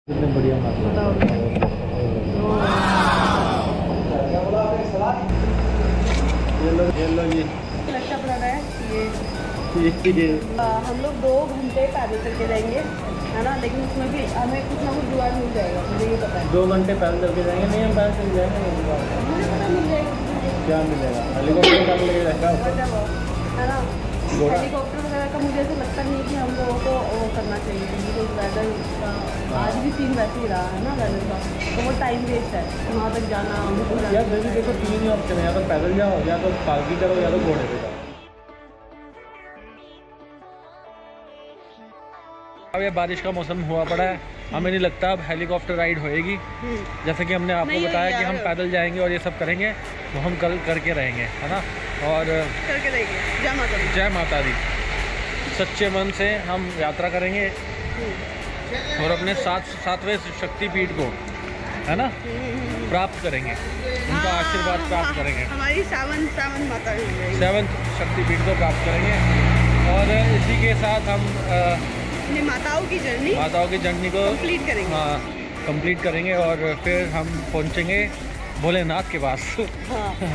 कितने बढ़िया लच्छा पराठा है ये हम लोग 2 घंटे पैदल चल के जाएंगे, है ना, लेकिन उसमें भी हमें कुछ ना कुछ जुगाड़ मिल जाएगा, मुझे ये पता है। 2 घंटे पैदल चल के जाएंगे? नहीं, हम पैदल चल जाएंगे। मुझे पता मिल जाएगा। क्या मिलेगा? हेलीकॉप्टर का मिलेगा, है ना। हेलीकॉप्टर वगैरह का मुझे ऐसा लगता नहीं कि हम लोगों को वो करना चाहिए, बिकॉज वेदर का आज भी सीन वैसे ही रहा है ना वेदर का, तो वो टाइम वेस्ट है वहाँ तक जाना। यार वैसे देखो 3 ही ऑप्शन है, या तो पैदल जाओ, या तो पालकी करो, या तो घोड़े पे जाओ। अब ये बारिश का मौसम हुआ पड़ा है, हमें नहीं लगता अब हेलीकॉप्टर राइड होएगी। जैसे कि हमने आपको बताया कि हम पैदल जाएंगे और ये सब करेंगे, वो हम कल करके रहेंगे, है ना। और करके रहेंगे। जय माता दी। जय माता दी। सच्चे मन से हम यात्रा करेंगे और अपने सातवें शक्तिपीठ को, है ना, प्राप्त करेंगे, उनका आशीर्वाद प्राप्त करेंगे। हमारी 7 माता 7th शक्तिपीठ को प्राप्त करेंगे और इसी के साथ हम अपनी माताओं की जर्नी को कंप्लीट करेंगे। हाँ, कंप्लीट करेंगे और फिर हम पहुंचेंगे भोलेनाथ के पास। हाँ।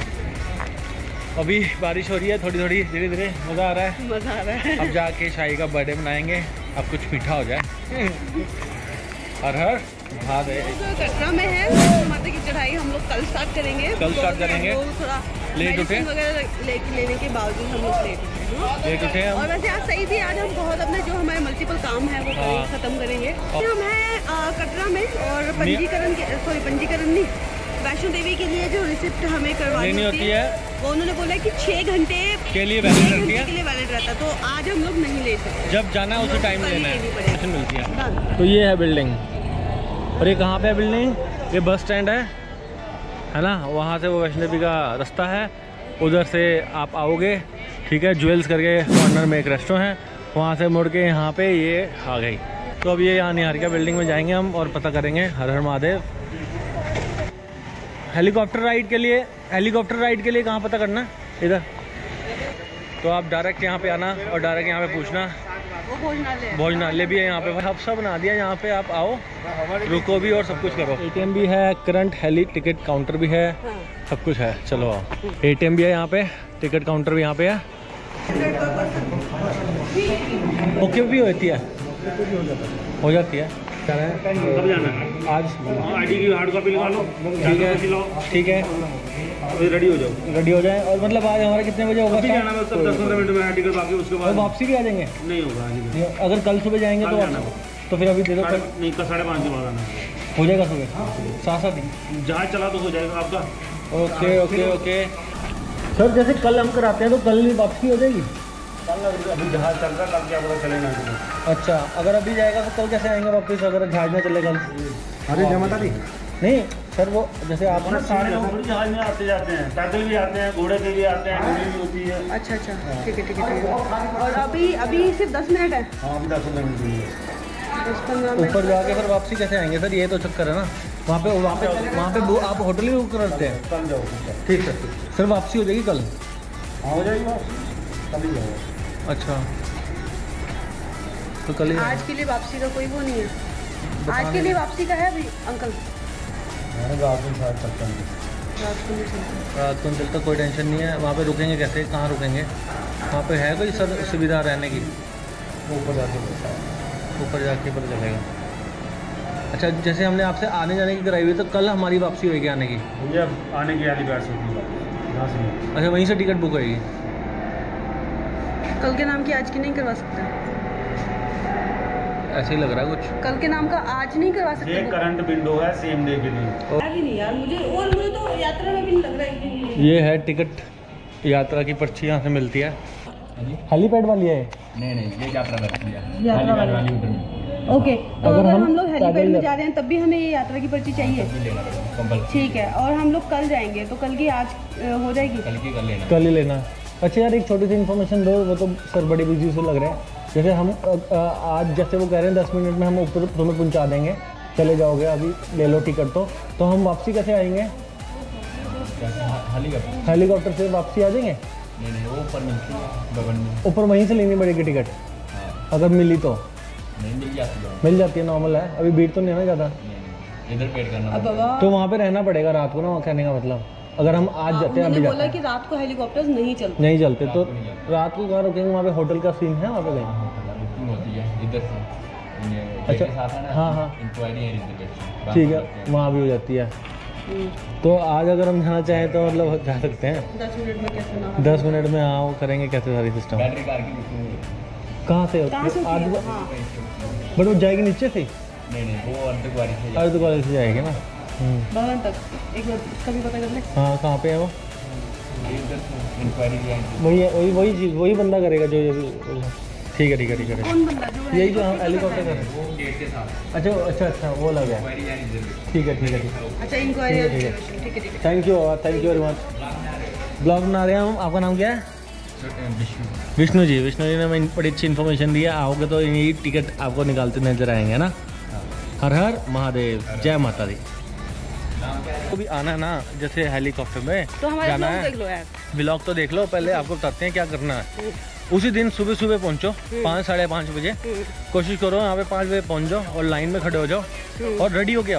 अभी बारिश हो रही है, थोड़ी थोड़ी धीरे धीरे मज़ा आ रहा है। अब जाके शाही का बर्थडे मनाएंगे, अब कुछ मीठा हो जाए। हर हर महादेव। कटरा में है माता की चढ़ाई, हम लोग कल स्टार्ट करेंगे। थोड़ा लेट उठे वगैरह लेने के बावजूद हम लोग लेट उठे हम। और वैसे आज सही थी, आज हम बहुत अपने जो हमारे मल्टीपल काम है वो खत्म करेंगे। हम हैं कटरा में और पंजीकरण नहीं, वैष्णो देवी के लिए जो रिसिप्ट हमें करवानी होती है वो उन्होंने बोला कि 6 घंटे के लिए वैलिड रहता है, तो आज हम लोग नहीं ले सकते। जब जाना है उसे टाइम लेना है, मिलती है। तो ये है बिल्डिंग, और ये कहाँ पे है बिल्डिंग? ये बस स्टैंड है ना, वहाँ से वो वैष्णो देवी का रास्ता है, उधर से आप आओगे, ठीक है। ज्वेल्स करके कॉर्नर में एक रेस्टोरेंट है, वहाँ से मुड़ के यहाँ पे ये आ गई। तो अब ये यहाँ निहारिका बिल्डिंग में जाएंगे हम और पता करेंगे। हर हर महादेव। हेलीकॉप्टर राइड के लिए कहाँ पता करना? इधर। तो आप डायरेक्ट यहाँ पे आना और डायरेक्ट यहाँ पे पूछना। भोजनालय भी है यहाँ पे, अब सब बना दिया। यहाँ पे आप आओ, रुको भी और सब कुछ करो। ATM भी है, करंट हेली टिकट काउंटर भी है, सब कुछ है। चलो आओ। ATM भी है यहाँ पे, टिकट काउंटर भी यहाँ पे है। ओके भी होती है, हो जाती है। कब जाना है? आज ID की हार्ड कॉपी लगा लो। ठीक है, रेडी हो जाए। और मतलब आज हमारा कितने बजे होगा? 10-15 मिनट में टिकट, बाकी उसके बाद वापसी भी आ जाएंगे। नहीं होगा, अगर कल सुबह जाएंगे तो फिर अभी दे दो। नहीं, कल 5:30 के बाद आना हो जाएगा। सुबह 7 जहाज चला तो हो जाएगा आपका। ओके। सर जैसे कल हम कराते हैं तो कल वापसी हो जाएगी? अभी जहाज चल रहा है, कल क्या पता चलेगा। अच्छा, अगर अभी जाएगा तो कल कैसे आएंगे वापस, अगर जहाज में चले कल? अरे जमा नहीं सर, वो जैसे आप सारे लोग जहाज में आते जाते हैं, पैदल भी आते हैं, घोड़े पे भी आते हैं, घोड़े भी होती है। अच्छा, ठीक है। और अभी सिर्फ 10 मिनट है। हाँ, अभी 10-15 मिनट। 10-15 ऊपर जाके फिर वापसी कैसे आएंगे सर? ये तो चक्कर है ना। वहाँ पे आप होटल ही बुक करते हैं? कल जाओ। ठीक है सर, वापसी हो जाएगी कल? हो जाएगी कल ही जाओ। अच्छा, तो कल ही। आज के लिए वापसी का कोई वो नहीं है, आज के लिए वापसी का है अभी अंकल। रात को शायद चलता है, रात को चलता, कोई टेंशन नहीं है। वहाँ पे रुकेंगे कैसे, कहाँ रुकेंगे? वहाँ पे है कोई सर सुविधा रहने की? ऊपर जाके पता चलेगा। अच्छा, जैसे हमने आपसे आने जाने की कराई हुई, तो कल हमारी वापसी होगी आने की? आने की अच्छा, वहीं से टिकट बुक होगी? कल के नाम की आज की नहीं करवा सकते? ऐसे ही लग रहा है कुछ। कल के नाम का आज नहीं करवा सकते? ये करंट विंडो है सेम डे के लिए। अभी नहीं यार, मुझे तो यात्रा में भी नहीं लग रहा है। ये है टिकट, यात्रा की पर्ची यहाँ से मिलती है। हेलीपैड वाली है? नहीं, ये यात्रा वाली। ओके, तो अगर हम लोग हेलीपैड में जा रहे हैं तब भी हमें ये यात्रा की पर्ची चाहिए? ठीक है। और हम लोग कल जाएंगे तो कल की आज हो जाएगी? कल ही लेना। अच्छा यार, एक छोटी सी इन्फॉर्मेशन दो, वो तो सर बड़े बिजी से लग रहे हैं। जैसे हम आज जैसे वो कह रहे हैं 10 मिनट में हम ऊपर तुम्हें पहुंचा देंगे, चले जाओगे, अभी ले लो टिकट। तो हम वापसी कैसे आएंगे? हेलीकॉप्टर से वापसी आ जाएंगे? नहीं, वो ऊपर मिलती है, ऊपर वहीं से लेनी पड़ेगी टिकट। अगर मिली तो मिल जाती है, नॉर्मल है। अभी भीड़ तो नहीं है ना ज़्यादा, इधर पेड करना तो वहाँ पे रहना पड़ेगा रात को ना, कहने का मतलब। अगर हम आज जाते हैं, अभी बोला कि रात को हेलीकॉप्टर्स नहीं चलते तो रात को कहाँ रुकेंगे? वहाँ पे होटल का सीन है वहाँ पे कहीं? होती है इधर से। अच्छा, हाँ इंक्वायरी है रिजर्वेशन, ठीक है, वहाँ भी हो जाती है। तो आज अगर हम जाना चाहें तो मतलब जा सकते हैं 10 मिनट में कैसे ना 10 मिनट में। हाँ, वो करेंगे कैसे सारी सिस्टम। बैटरी कार की बुकिंग कहाँ कहाँ से से होती आज है? हाँ। बट वो जाएगी नीचे से, नहीं वो अर्धकुंवारी से अर्धकुंवारी से जाएगी ना। भवन तक एक बार उसका भी पता कर ले। हाँ, कहाँ पे है वो? इंक्वायरी वही चीज़, वही बंदा करेगा जो ये भी। ठीक है कौन बंदा जो यही जो हम हेलीकॉप्टर कर रहे हैं। वो गेट के साथ। अच्छा वो लग गया। ठीक है अच्छा इंक्वायरी। ठीक है thank you very much. Blog बना रहे हैं हम। आपका नाम क्या है? विष्णु जी ने हमें बड़ी अच्छी इन्फॉर्मेशन दी है। आओगे तो यही टिकट आपको निकालते नजर आएंगे ना। हर हर महादेव, जय माता दी। तो भी आना है ना, जैसे हेलीकॉप्टर में तो हमारे जाना ब्लॉग है। देख लो यार, ब्लॉग तो देख लो, पहले आपको बताते हैं क्या करना है। उसी दिन सुबह पहुंचो 5 साढ़े 5 बजे। कोशिश करो यहाँ पे 5 बजे पहुंच जाओ और लाइन में खड़े हो जाओ और रेडी होके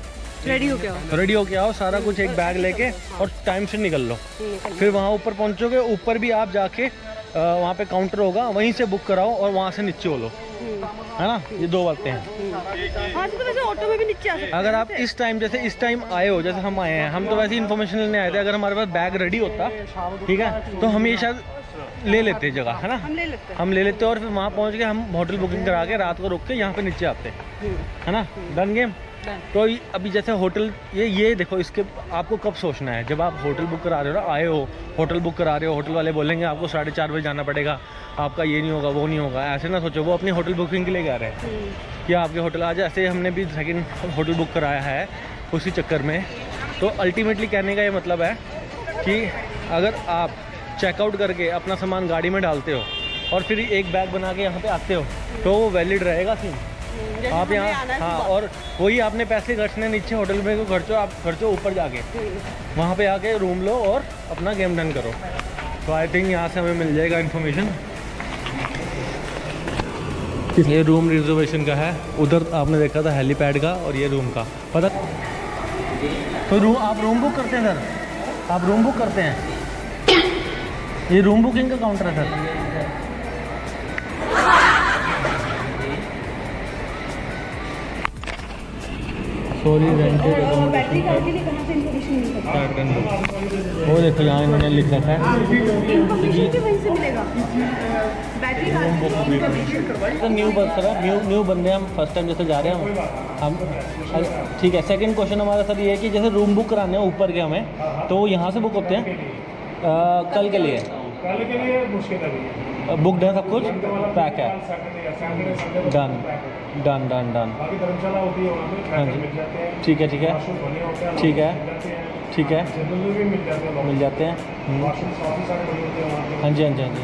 आओ। सारा कुछ एक बैग लेके और टाइम से निकल लो। फिर वहाँ ऊपर पहुंचोगे, ऊपर भी आप जाके वहाँ पे काउंटर होगा, वहीं से बुक कराओ और वहाँ से नीचे हो लो, है ना। ये 2 बातें हैं। हाँ तो वैसे ऑटो में भी नीचे आ सकते हैं। अगर आप इस टाइम आए हो, जैसे हम आए हैं, हम तो वैसे इन्फॉर्मेशन लेने आए थे। अगर हमारे पास बैग रेडी होता, ठीक है, तो हम ये शायद ले लेते जगह, है ना। हम ले लेते और फिर वहाँ पहुँच के हम होटल बुकिंग करा के रात को रुक के यहाँ पे नीचे आते, है ना। Done game. तो अभी जैसे होटल ये देखो, इसके आपको कब सोचना है? जब आप होटल बुक करा रहे हो ना, आए हो होटल बुक करा रहे हो, होटल वाले बोलेंगे आपको 4:30 बजे जाना पड़ेगा, आपका ये नहीं होगा वो नहीं होगा, ऐसे ना सोचो। वो अपनी होटल बुकिंग के लिए कह रहे हैं कि आपके होटल आज, ऐसे हमने भी सेकंड होटल बुक कराया है उसी चक्कर में। तो अल्टीमेटली कहने का ये मतलब है कि अगर आप चेकआउट करके अपना सामान गाड़ी में डालते हो और फिर एक बैग बना के यहाँ पे आते हो, तो वो वैलिड रहेगा सीन। आप यहाँ, हाँ, और वही आपने पैसे खर्चने नीचे होटल में को खर्चो ऊपर जाके, वहाँ पे आके रूम लो और अपना गेम डन करो। तो आई थिंक यहाँ से हमें मिल जाएगा इन्फॉर्मेशन। ये रूम रिजर्वेशन का है, उधर आपने देखा था हेलीपैड का, और ये रूम का पता। तो आप रूम बुक करते हैं सर? आप रूम बुक करते हैं? ये रूम बुकिंग का काउंटर है sir. Sorry, rented battery car के लिए कहाँ से इन्फॉर्मेशन मिल सकती है? वो देखो यहाँ इन्होंने लिख रखा है इन्फॉर्मेशन भी वहीं से मिलेगा। बैटरी कार तो न्यू बस सर, न्यू बंदे हम फर्स्ट टाइम जैसे जा रहे हैं हम। ठीक है, सेकंड क्वेश्चन हमारा सर ये है कि जैसे रूम बुक कराने हैं ऊपर के हमें, तो यहाँ से बुक होते हैं कल के लिए मुश्किल है। बुकड है, सब कुछ पैक है। डन। धर्मशाला होती है वहाँ पे, हाँ जी, मिल जाते हैं। ठीक है मिल जाते हैं। हाँ जी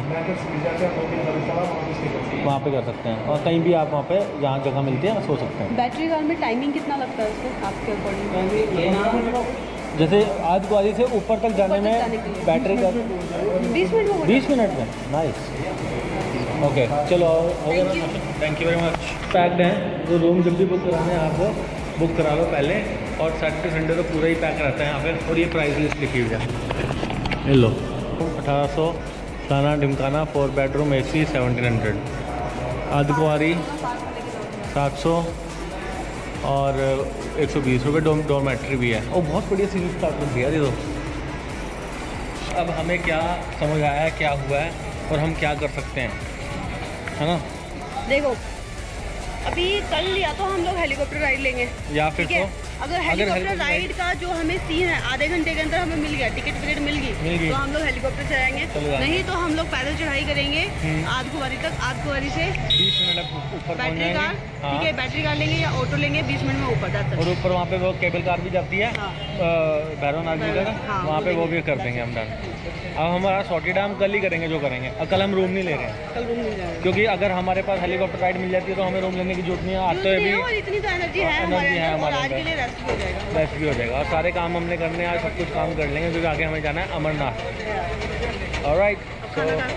वहाँ पे कर सकते हैं, और कहीं भी आप वहाँ पे जहाँ जगह मिलती है सो सकते हैं। बैटरी कार में टाइमिंग कितना लगता है उसको आपके अकॉर्डिंग? जैसे आज ग्वाली से ऊपर तक जाने में बैटरी का 20 मिनट में। नाइस, ओके, चलो हो गया ना। Thank you very much. Packed हैं, जो रूम जब भी बुक कराना है आपको बुक करा लो पहले, और सैटरडे संडे तो पूरा ही पैक रहता है यहाँ पे। और ये प्राइस लिस्ट लिखी हुई है, ये लो। 1800 खाना ढिमकाना 4 बेडरूम AC 1700, अर्धकुंवारी 700 और 120 रुपये डोरमेट्री भी है। और बहुत बढ़िया सीरीज स्टार्ट कर दिया ये तो। अब हमें क्या समझ आया है, क्या हुआ है और हम क्या कर सकते हैं, है ना। देखो अभी कल या तो हम लोग हेलीकॉप्टर राइड लेंगे, या फिर तो अगर हेलीकॉप्टर राइड का जो हमें सीन है आधे घंटे के अंदर हमें मिल गया, टिकट मिल गई तो हम लोग हेलीकॉप्टर चलाएंगे, नहीं तो हम लोग पैदल चढ़ाई करेंगे अर्धकुंवारी तक। अर्धकुंवारी से 20 मिनट ऊपर बैटरी कार, ठीक है, बैटरी कार लेंगे या ऑटो लेंगे, 20 मिनट में ऊपर जाता है। और ऊपर वहाँ पे वो केबल कार भी जाती है, भैरवनाथ जी का, वहाँ पे वो भी कर देंगे हम डन। अब हमारा सॉर्टेड हम कल ही करेंगे जो करेंगे। कल हम रूम नहीं ले रहे हैं, कल रूम मिल जाएगा, क्योंकि अगर हमारे पास हेलीकॉप्टर राइड मिल जाती है तो हमें रूम लेने की जरूरत नहीं है। आज तो अभी इतनी तो एनर्जी है हमारे, आज के लिए रेस्ट भी हो जाएगा। रेस्ट भी हो जाएगा और सारे काम हमने करने हैं, आज सब कुछ काम कर लेंगे, क्योंकि आगे हमें जाना है अमरनाथ। ऑलराइट, खाना खा पाएंगे।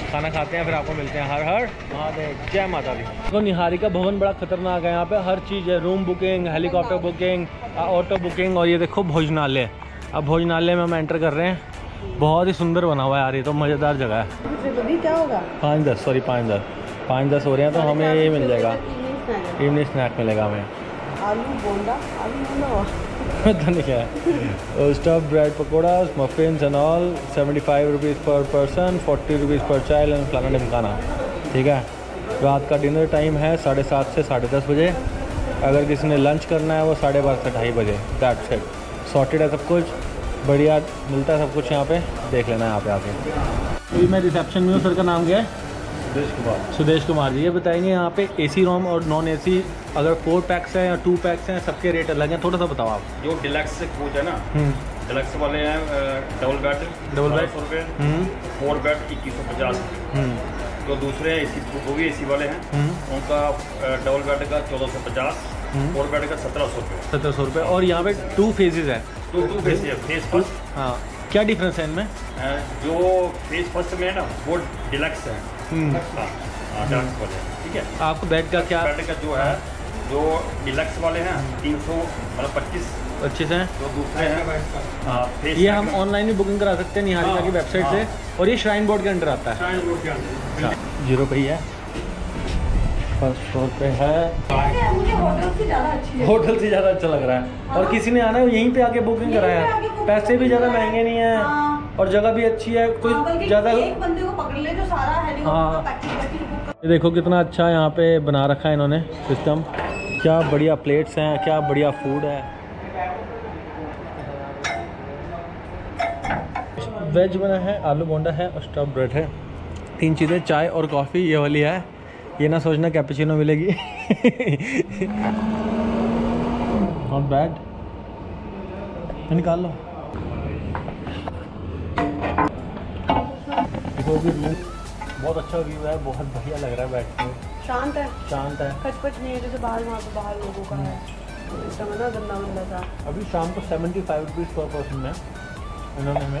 खाना खाते हैं, फिर आपको मिलते हैं। हर हर महादेव, जय माता दी। तो निहारिका भवन बड़ा खतरनाक है, यहाँ पे हर चीज़ है, room booking, helicopter booking, auto booking. और ये देखो भोजनालय, अब भोजनालय में हम एंटर कर रहे हैं। बहुत ही सुंदर बना हुआ है यार, ये तो मज़ेदार जगह है। क्या होगा 5-10 हो रहे हैं, तो हमें ये मिल जाएगा, इवनिंग स्नैक मिलेगा हमें। आलू बोंडा पता नहीं क्या है। Stuff bread pakora, muffins and all, 75 rupees per person, 40 rupees per child and फलाना ढिमकाना। ठीक है, रात का डिनर टाइम है 7:30 से 10:30 बजे। अगर किसी ने लंच करना है वो 12:30 से 2:30 बजे। दैट्स इट, सॉर्टेड है सब कुछ, बढ़िया मिलता है सब कुछ यहाँ पे, देख लेना है यहाँ पे आके। अभी मैं रिसेप्शन में हूँ। सर का नाम क्या है? सुदेश कुमार जी। ये बताएंगे यहाँ पे AC रूम और नॉन AC अगर 4 पैक्स हैं या 2 पैक्स हैं, सबके रेट अलग हैं, थोड़ा सा बताओ आप। जो डिलक्स कोच है ना, डिलक्स वाले हैं डबल बेड 1200 रुपये, 4 बेड 2150 रुपये। जो दूसरे हैं AC, वो भी AC वाले हैं, उनका डबल बेड का 1450, 4 बेड का 1700 रुपये। 1700 रुपये। और यहाँ पे 2 फेजेज़ है। 2 फेस है। फेस फर्स्ट, हाँ, क्या डिफरेंस है इनमें? जो फेस फर्स्ट में है ना वो डिलक्स है। डिलक्स वाले, ठीक है। आपको बेड का क्या? बेड का जो है, जो डिलक्स वाले हैं 300 मतलब 25 हैं। जो दूसरे हैं फेस, ये हम ऑनलाइन भी बुकिंग करा सकते हैं निहारिका की वेबसाइट से। और ये श्राइन बोर्ड के अंडर आता है। श्राइन बोर्ड के अंदर 0 पे ही है, फर्स्ट फ्लोर पे है। मुझे होटल से ज़्यादा अच्छी है। होटल से ज़्यादा अच्छा लग रहा है। और किसी ने आना है यहीं पे आके बुकिंग कराया है। पैसे भी ज़्यादा महंगे नहीं है और जगह भी अच्छी है, कोई ज़्यादा। एक बंदे को पकड़ ले जो सारा हेलीकॉप्टर पैकेज करके बुक। ये देखो कितना अच्छा यहाँ पे बना रखा है इन्होंने सिस्टम। क्या बढ़िया प्लेट्स हैं, क्या बढ़िया फूड है। वेज बना है, आलू बोंडा है और स्टफ ब्रेड है। 3 चीज़ें, चाय और कॉफ़ी ये वाली है। ये ना सोचना कैपुचिनो मिलेगी। नॉट बैड, निकाल लो। देखो भी रूम बहुत अच्छा व्यू है, बहुत बढ़िया लग रहा है बैठने। शांत है, शांत है, खचपच नहीं है जैसे बाहर वहाँ पे बाहर लोगों का है सिस्टम है ना, गंदा गंदा सा। अभी शाम को 75 रुपीज़ पर पर्सन है। इन्होंने हमें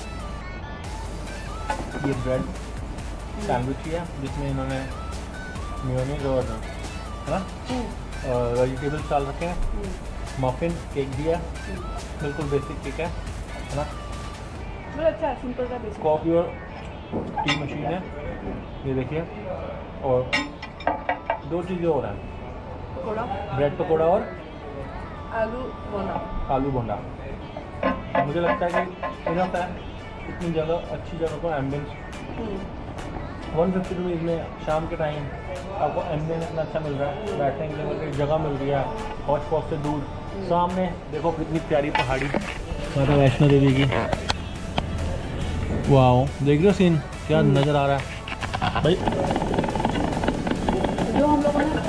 ये ब्रेड सैंडविच किया जिसमें इन्होंने मेयोनीज और है ना वेजिटेबल्स डाल रखे हैं, मफिन केक दिया, बिल्कुल बेसिक केक है ना। बहुत अच्छा है, सिंपल सा बेसिक। कॉफ़ी और टी मशीन है, ये देखिए। और 2 चीज़ें और हैं, पकौड़ा, ब्रेड पकौड़ा और आलू बोंडा। आलू बोंडा। मुझे लगता है कि इनफ है, इतनी जगह अच्छी जगह को एम्बियंस 150 रुपीज़ में शाम के टाइम आपको एम्बियंस इतना अच्छा मिल रहा है, बैठने के लिए जगह मिल रही है, हॉट स्पॉट से दूर। सामने देखो कितनी प्यारी पहाड़ी माता वैष्णो देवी की। वाह, देख रहे हो सीन क्या नज़र आ रहा है भाई। जो हम लोगों ने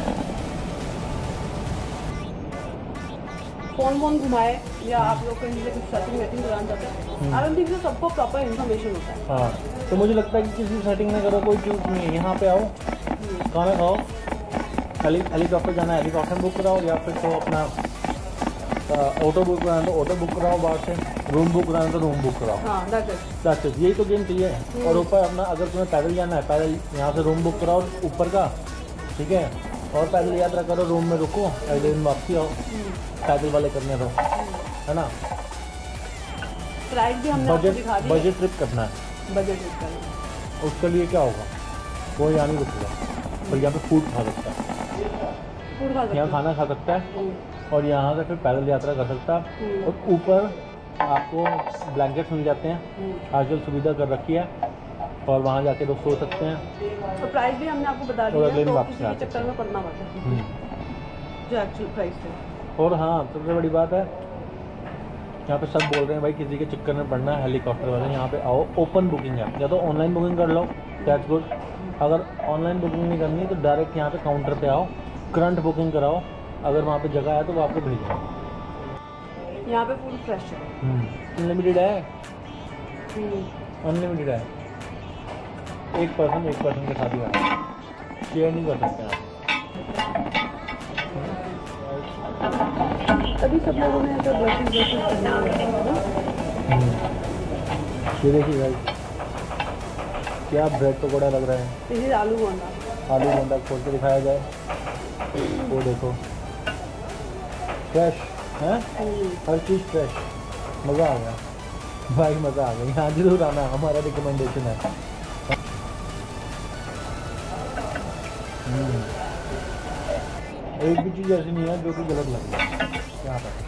फोन घुमाए या आप लोग कहीं से कुछ सेटिंग वेटिंग कराना चाहते हैं, आई डोंट थिंक सो सबको प्रॉपर इन्फॉर्मेशन होता है। हाँ, तो मुझे लगता है कि किसी सेटिंग में करो, कोई चीज़ नहीं है। यहाँ पे आओ, खाना खाओ, हेलीकॉप्टर जाना है हेलीकॉप्टर बुक कराओ, या फिर तो अपना ऑटो बुक कराना तो ऑटो बुक कराओ बाहर से, रूम बुक कराना तो रूम बुक कराओ। हाँ, दैट्स इट, यही तो गेम चाहिए। और ऊपर अपना अगर तुम्हें पैदल जाना है, पैदल यहाँ से रूम बुक कराओ ऊपर का, ठीक है, और पैदल यात्रा करो, रूम में रुको, अगले दिन वापसी आओ, पैदल वाले करने दो, है ना। प्राइस भी हमने आपको दिखा दी। बजट ट्रिप करना है, बजट ट्रिप करना है। उसके लिए क्या होगा, कोई यहाँ नहीं रुकेगा, और यहाँ पे फूड खा सकता है, फूड खा सकते यहाँ हैं। खाना खा सकता है, और यहाँ से फिर पैदल यात्रा कर सकता है। और ऊपर आपको ब्लैंकेट्स मिल जाते हैं, आजकल सुविधा कर रखी है, और वहाँ जाके लोग सो सकते हैं। तो प्राइस भी हमने आपको बता और दिया अगले दिन तो वापस किसी आ के सकते चक्कर में पड़ना पड़ता है जो एक्चुअल प्राइस है। और हाँ, सबसे बड़ी बात है, यहाँ पे सब बोल रहे हैं भाई किसी के चक्कर में पड़ना है, हेलीकॉप्टर वाले यहाँ पे आओ, ओपन बुकिंग है, या तो ऑनलाइन बुकिंग कर लो, दैट्स गुड। अगर ऑनलाइन बुकिंग नहीं करनी तो डायरेक्ट यहाँ पे काउंटर पे आओ, करंट बुकिंग कराओ, अगर वहाँ पे जगह है तो वो आपको भेज दें। यहाँ पे फूड फ्रेश है, अनलिमिटेड है, अनलिमिटेड है, एक पर्सन के साथ ही आना, शेयर नहीं कर सकते आप। तभी सब लोगों ने ऐसा ब्रशेस करना है ना। ये देखिए गाइस, क्या ब्रेड पकौड़ा लग रहा है? दिस इज आलू बोंडा। आलू बोंडा खोल के दिखाया जाए। वो देखो फ्रेश है, हर चीज़ फ्रेश। मज़ा आ गया भाई, मज़ा आ गया। यहाँ जरूर आना, हमारा रिकमेंडेशन है। एक भी चीज़ ऐसी नहीं है जो कि गलत लगे यहाँ पर।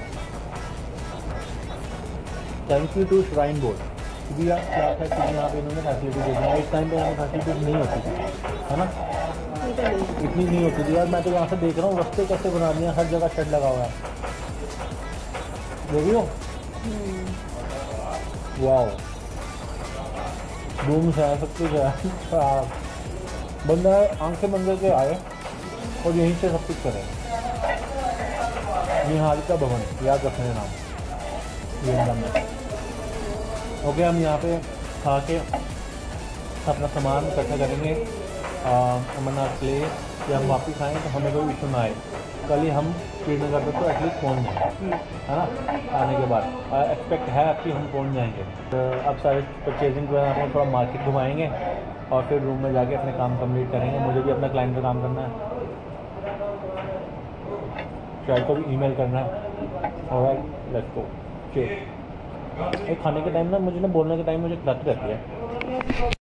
Thank you to shrine board, क्योंकि क्या है कि यहाँ पे इन्होंने फैसिलिटी दे दी है। इस टाइम पे यहाँ फैसिलिटीज नहीं होती थी, है ना, इतनी नहीं होती थी यार। मैं तो यहाँ से देख रहा हूँ रास्ते कैसे बना दिए, हर जगह शेड लगा हुआ है, देख रही हो? वाह, रूम्स है, सब कुछ है। बंदा आंखें बंद करके आए और यहीं से सब कुछ करें। निहारिका भवन, याद रखने नाम ये नाम है। ओके, हम यहाँ पे खा के अपना सामान इकट्ठा करेंगे अमरनाथ के लिए, या हम वापस आएँ तो हमें कोई इशू ना आए। कल ही हम श्रीनगर तक तो एटलीस्ट पहुँच जाए, है ना, आने के बाद एक्सपेक्ट है कि हम पहुँच जाएंगे। तो अब सारे परचेजिंग के बाद हम थोड़ा मार्केट घुमाएंगे और फिर रूम में जाके अपने काम कंप्लीट करेंगे। मुझे भी अपना क्लाइंट पे काम करना है, शायद को भी ईमेल करना है। और लेट्स गो। खाने के टाइम ना मुझे बोलने के टाइम मुझे लत रहती है।